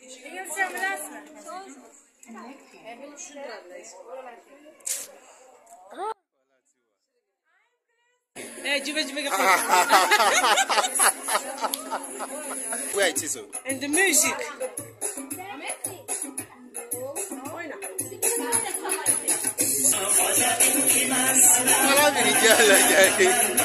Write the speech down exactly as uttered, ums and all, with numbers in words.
ايه جيبه جيبه وين تيزو عند ميوزك رجاله جاي